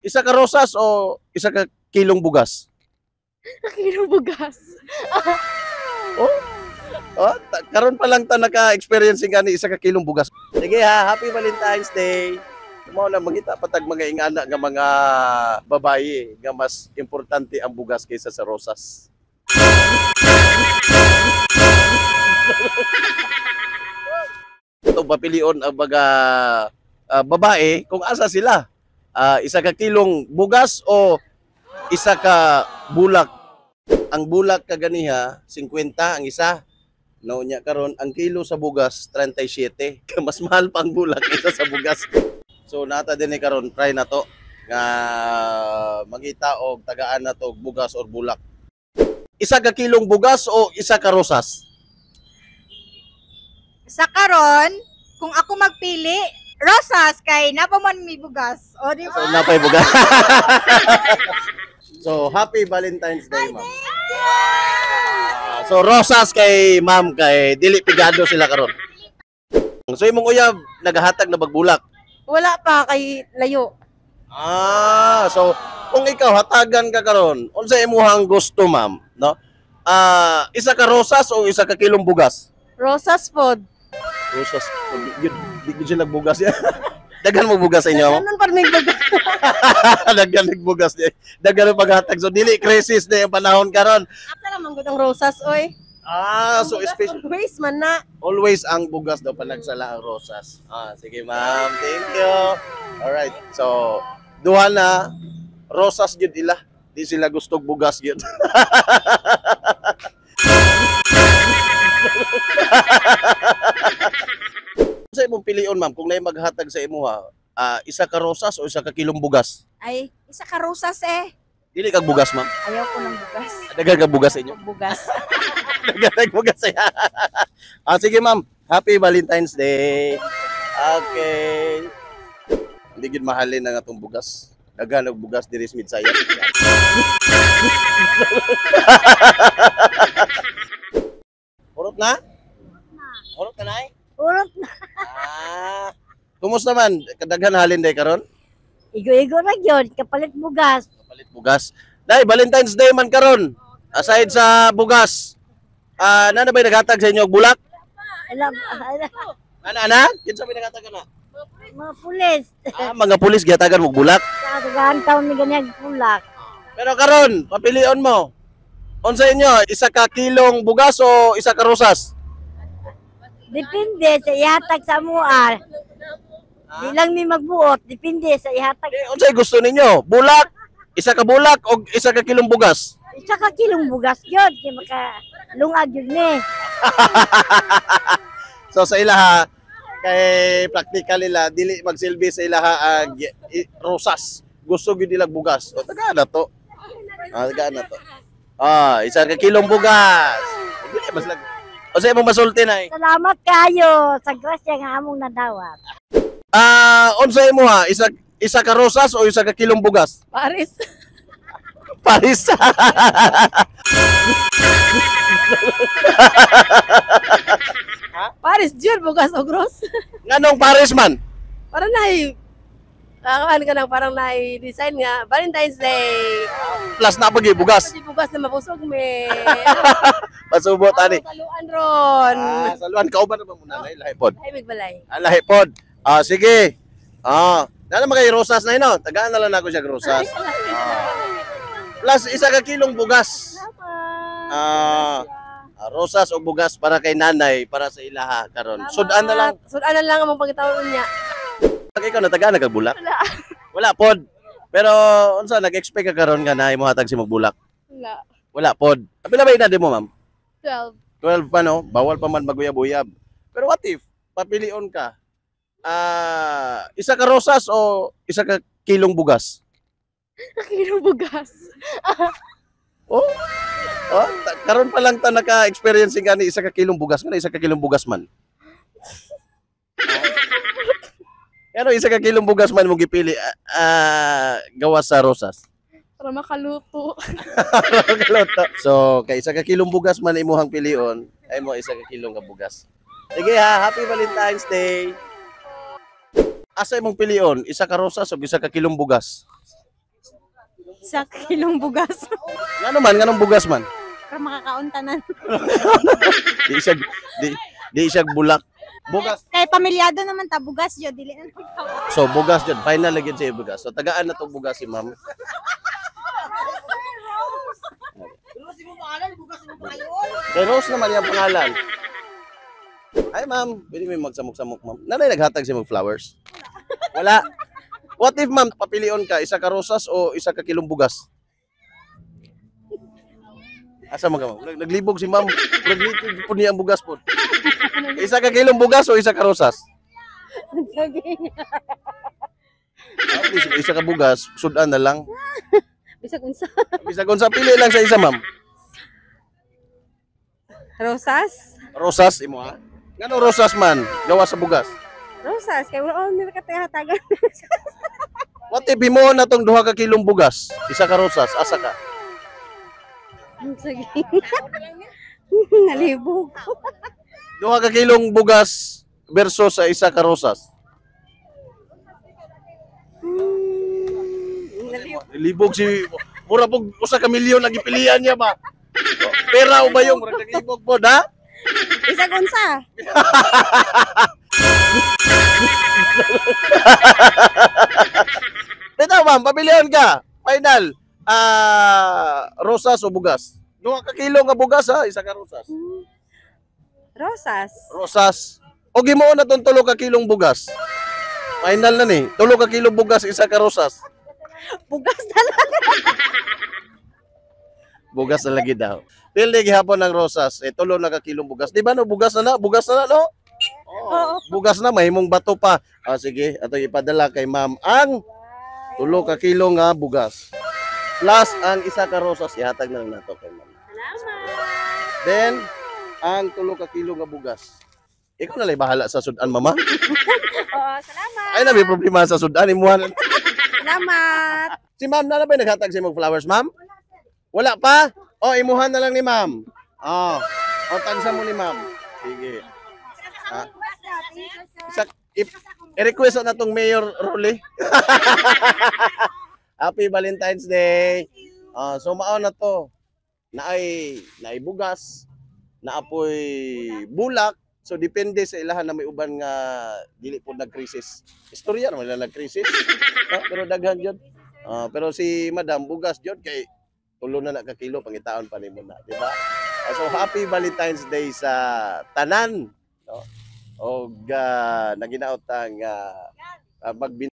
Isa ka rosas o isa ka kilong bugas? Kilong bugas. Oh, karon pa lang ta naka-experience nga ni isa ka kilong bugas. Sige ha, Happy Valentine's Day. Mao na mangita patag mga ingana nga mga babaye nga mas importante ang bugas kaysa sa rosas. Ito papilion ang mga babae kung asa sila. Isa ka kilong bugas o isa ka bulak. Ang bulak kaganiha 50 ang isa. Naunya karon ang kilo sa bugas 37. Mas mahal pa ang bulak kaysa sa bugas. So nata din karon try na to nga mangita og tagaan na to bugas or bulak. Isa ka kilong bugas o isa ka rosas? Sa karon, kung ako magpili, rosas kay napaman may bugas. O di So ba? napay bugas. So Happy Valentine's Day, ma'am. So rosas kay ma'am kay dili pigado sila karon. So imong uyab nagahatag na bagbulak. Wala pa kay layo. So kung ikaw hatagan ka karon, unsa imong gusto, ma'am, no? Isa ka rosas o isa ka kilong bugas? Rosas food. Rosas, di ko sila bugas ya. Dagan mo bugas sa inyo, ma'am? Ganun pa may bugas. Dagan bugas niya. Dagan paghatag. So dili crisis na yung panahon karon. Asa naman gud ang rosas oy. So special. Always man na. Always ang bugas daw panagsala ang rosas. Sige ma'am, thank you. Alright, so duha na rosas gyud ila. Di sila gustog bugas gyud. Sa imong pilion, ma'am, kung naay maghatag sa imuha, isa ka rosas o isa ka kilong bugas? Ay, isa ka rosas eh. Dili kag bugas, ma'am. Ayaw ko ng bugas. Dagan ka bugas sa inyo. Bugas. Dagan bugas sa sige, ma'am. Happy Valentine's Day. Okay. Hindi gid mahalin ang atong bugas. Dagan og bugas diri sa Midsaya. Urot na? Urot na nay? Urot na. Kumusta man? Kadaghan halin day karon? Igo-igo ra gyud kapalit bugas. Kapalit bugas. Day, Valentine's Day man karon. Aside sa bugas. Na ba'y naghatag sa inyo og bulak? Alam, Ana? Kinsa may naghatag na? mga pulis. Mga pulis gihatagan og bulak. Sa dagaan taon ni ganyang pulak. Pero karon, papilion mo. Unsa inyo, isa ka kilong bugas o isa ka rosas? Depende sa ihatag sa mua. Di lang mi magbuot, depende sa ihatag. Unsay gusto ninyo? Bulak? Isa ka bulak o isa ka kilong bugas? Isa ka kilong bugas yun, kaya makalungag yun ni. So sa ilaha, kay practical nila, dili magsilbi sa ilaha ang rosas. Gusto gyud nila bugas. O tagaan na to. Tagaan na to. Isa ka kilong bugas. Dili mas lag. O sa imong masulti na Salamat kayo sa grasya nga among nadawat. unsa imo ha? Isa ka rosas o isa ka kilong bugas? Paris. Paris. Paris jud bugas og ros. Nganong Paris man? Para nai ka nang parang nai design nga Valentine's Day. Plus na pagi bugas. Pwede bugas na mabusog me. Pasubot ani. Saluan ron. Saluan kauban na ba muna lahi pod? Ay magbalay. Lahi pod. Sige. Nana magay rosas na ino. Tagaan na lang ako siya rosas. Plus isa ka kilong bugas. Rosas o bugas para kay nanay, para sa ilaha karon. Sudan na lang. Sudan na lang among pagtawon niya. Ikaw natagaan na kag bulak? Wala pod. Pero unsa nag-expect ka karon nga na imo hatag si magbulak? Wala. Wala pod. Pila ba edad mo, ma'am? 12. 12 pa no? Bawal pa man maguyab-uyab. Pero what if papilion ka? Isa ka rosas o isa ka kilong bugas? Kilong bugas. Karon pa lang ta naka-experience nga ni isa ka kilong bugas, nga isa ka kilong bugas man. Pero isa ka kilong bugas man mo gipili gawas sa rosas. Para makaluto. So, kay isa ka kilong bugas man imuhang pilion, ay mo isa ka kilong nga bugas. Sige ha, Happy Valentine's Day. Asa imong pilion, isa ka rosas o isa ka kilong bugas? Sa kilong bugas. Nganong bugas man? Para makakauntanan. Di siya di siya bulak. Bugas. Kay pamilyado naman ta bugas yo dili na magtawag. So bugas jud, final lagi siya bugas. So tagaan na tong bugas si ma'am. Kay Rose naman yung pangalan. Ay ma'am, pwede may magsamok-samok ma'am. Nanay naghatag siya mag flowers? Wala. What if ma'am, papilion ka, isa ka rosas o isa ka kilong bugas? Asa man ka ma'am? Naglibog si ma'am. Naglibog po niya ang bugas po. Isa ka kilong bugas o isa ka rosas? Isa ka bugas, sudan na lang. Bisag unsa? Bisag unsa pili lang sa isa ma'am. Rosas? Rosas imo ha? Ngano rosas man gawa sa bugas? Rosas kay wala on nila katihatagan. What if mo na tong duha ka kilong bugas, isa ka rosas, asa ka? Sige. Nalibog. Duha ka kilong bugas versus sa isa ka rosas. Libog si mura pog usa ka milyon lagi pilihan niya ba? Pera o ba yung mura naglibog po da? Bisag unsa? Dito ma'am, pabilihan ka. Final. Rosas o bugas? Duha ka kilo nga bugas ha, isa ka rosas. Rosas. Rosas. O gimoo na tong 3 ka kilong bugas. Final na ni. 3 ka kilong bugas, isa ka rosas. Bugas talaga. Bugas na lagi daw. Pildi gihapon ng rosas, 3 na ka kilong bugas. Di ba no, bugas na na? Bugas na na, no? Oo. Bugas na, mahimong bato pa. Sige, ato ipadala kay ma'am ang 3 ka kilo nga bugas. Plus ang isa ka rosas, ihatag na lang nato kay ma'am. Salamat. Then, ang 3 ka kilo nga bugas. Ikaw na lang bahala sa sudan, mama. Oo, salamat. Ay na, may problema sa sudan. Imuhan. Salamat. Si ma'am na ba naghatag sa imong flowers, ma'am? Wala pa? O, imuhan na lang ni ma'am. O, tagsa mo ni ma'am. Sige. Ha? I-request na tong Mayor Rolly. Happy Valentine's Day. So, mao na to. Naay bugas, naapoy bulak. So, depende sa ilahan na may uban nga dili po nag-crisis. Istorya naman na nag-crisis. Pero daghan yun. Pero si Madam Bugas yun kay tulo na ka kilo pangitaon pa nimo na, di ba? So happy Valentine's Day sa tanan, no? Og naginaot ang